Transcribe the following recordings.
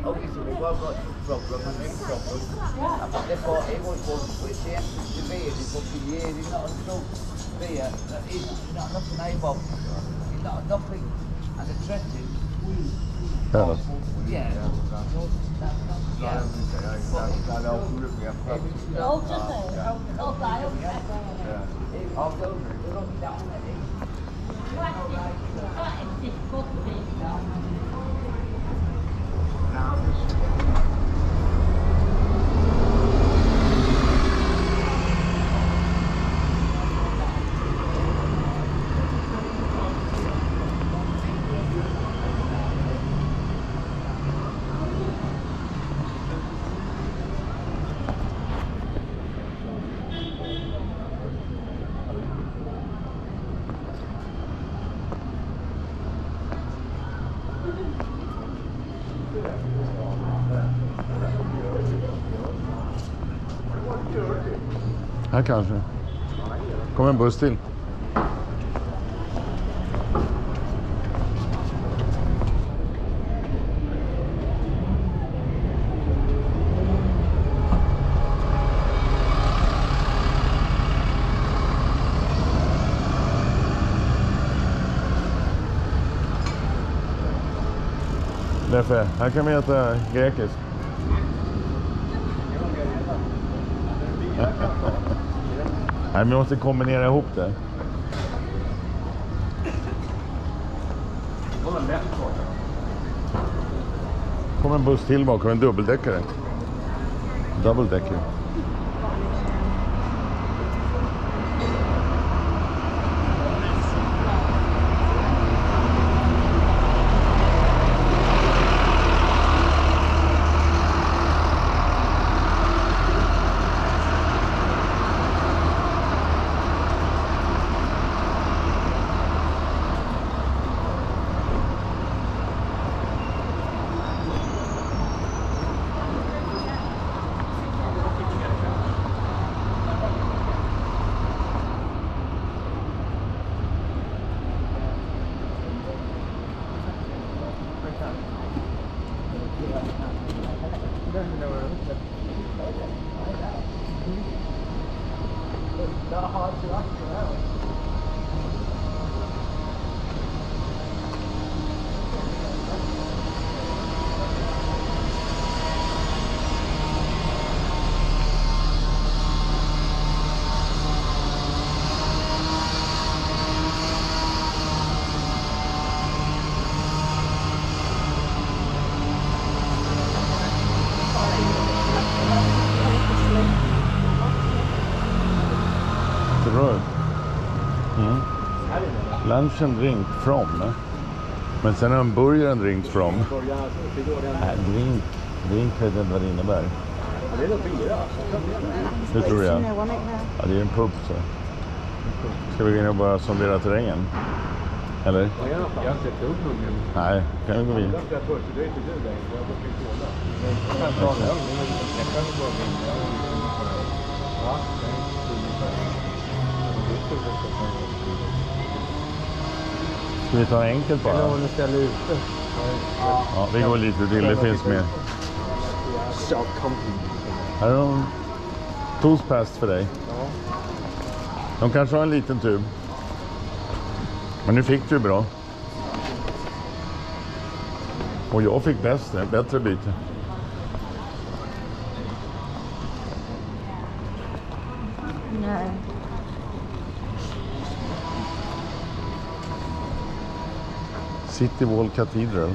obviously we've all got problem and big problem. But they thought he was going to put the entrance to be in fucking years. He's not a stroke beer. He's not nothing able. He's not nothing. And the trenches. Ja. Yeah. Här kanske. Kommer en buss till. Därför, här kan vi äta grekiskt. Nej, men vi måste kombinera ihop det. Kommer en buss till bakom, en dubbeldäckare. Double-decker. Lunch and drink from. Men sen har en burgare and drinks from. Nej, drink. Drink vet inte vad det innebär. Det tror jag. Ja, det är en pub så. Ska vi gå in och bara sondera terrängen? Eller? Nej, kan vi gå vidare? Ska vi ta enkelt bara? Ja, vi går lite till, det finns mer. Här är de toastpast för dig. De kanske har en liten tub. Men nu fick du bra. Och jag fick bättre byte. Nej. City Wall Cathedral.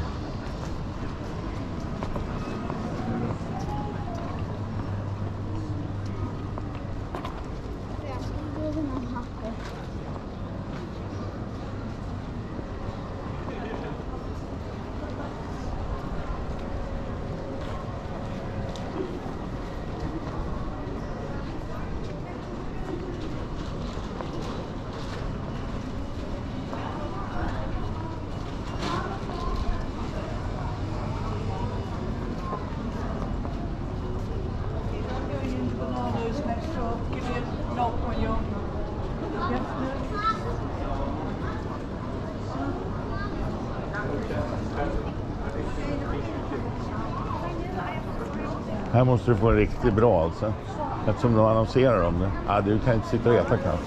Här måste du få en riktigt bra alltså. Eftersom de annonserar om det. Ja, du kan inte sitta och äta knappt.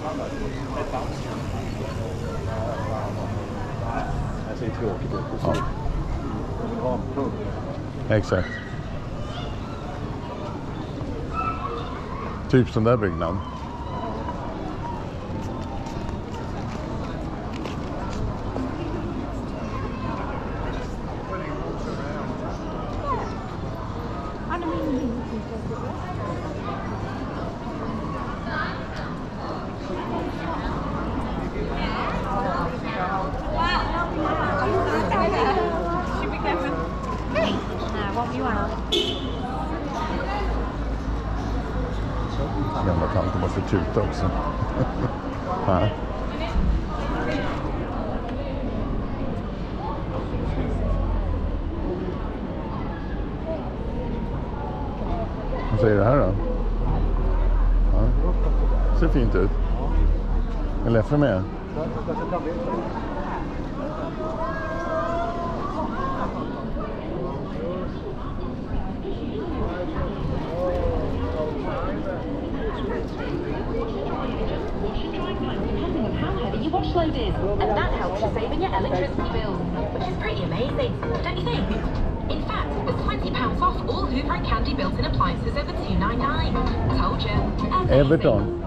Det ser tråkigt ut. Ja. Exakt. Typ sån där byggnad. Gamla tanten måste tuta också. Ja. Vad säger det här då? Ja. Ser fint ut. En läffer med. Load is, and that helps you saving your electricity bills, which is pretty amazing, don't you think? In fact, there's £20 off all Hoover and Candy built-in appliances over $2.99. Told you. Amazing.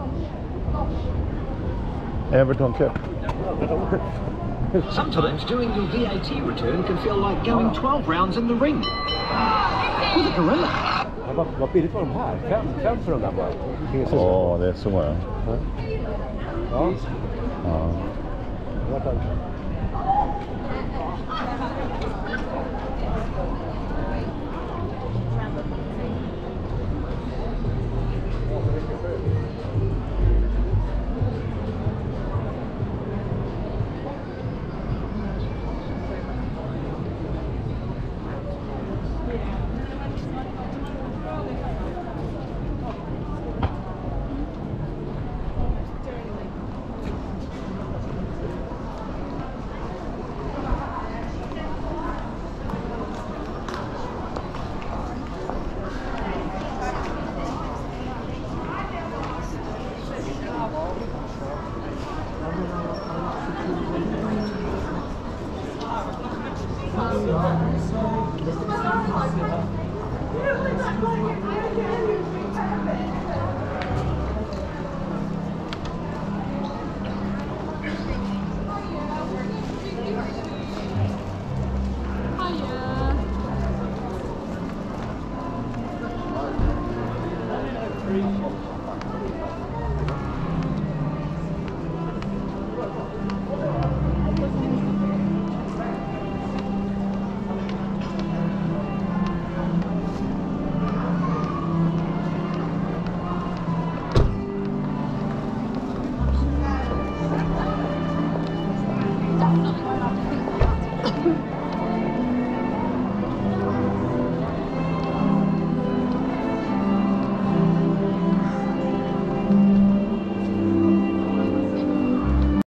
Everton Cup. Sometimes doing your VAT return can feel like going 12 rounds in the ring with a gorilla. Vad billigt var de här? Fem för de där bara. Åh, det är så. Ja. Ja. Ja.